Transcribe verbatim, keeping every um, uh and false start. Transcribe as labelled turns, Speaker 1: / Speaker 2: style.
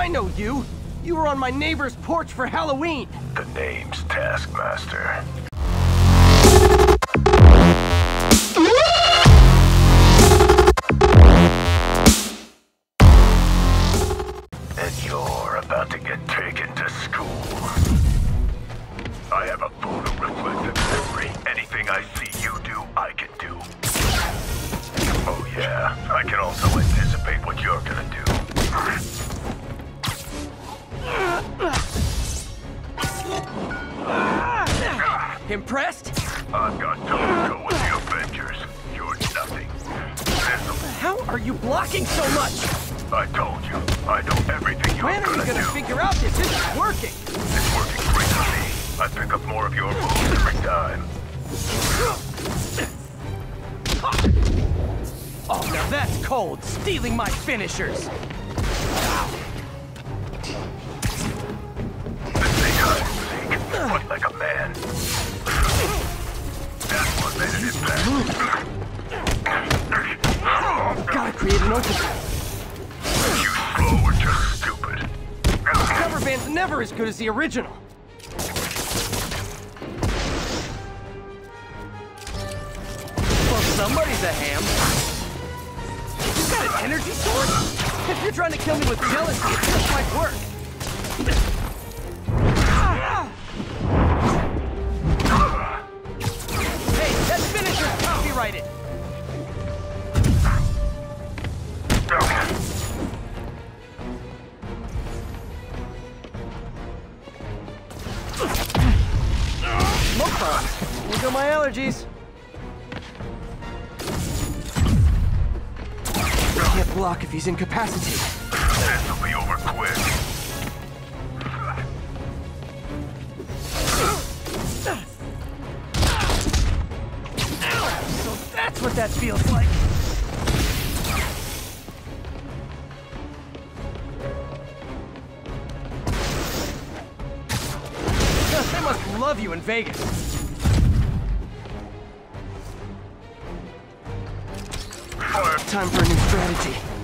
Speaker 1: I know you. You were on my neighbor's porch for Halloween.
Speaker 2: The name's Taskmaster. And you're about to get taken to school. I have a photo-reflective memory. Anything I see you do, I can do. Oh yeah, I can also anticipate what you're gonna do.
Speaker 1: Impressed?
Speaker 2: I've got toe to go with the Avengers. You're nothing. This'll...
Speaker 1: How are you blocking so much?
Speaker 2: I told you, I know everything you're
Speaker 1: When are you
Speaker 2: gonna
Speaker 1: gonna
Speaker 2: do.
Speaker 1: figure out this isn't working?
Speaker 2: It's working great for me. I pick up more of your moves every time.
Speaker 1: Oh, now that's cold, stealing my finishers.
Speaker 2: This thing hide and seek, fight like a man. That's what made it impact.
Speaker 1: Gotta create an opening.
Speaker 2: You slow or just stupid.
Speaker 1: Cover band's never as good as the original. Well, somebody's a ham. You got an energy source? If you're trying to kill me with jealousy, it just might work. Hey, that finisher's copyrighted. Smoke bombs. Look at my allergies. Can't block if he's incapacitated.
Speaker 2: This'll be over quick.
Speaker 1: So that's what that feels like. They must love you in Vegas.
Speaker 2: Fire.
Speaker 1: Time for a new strategy.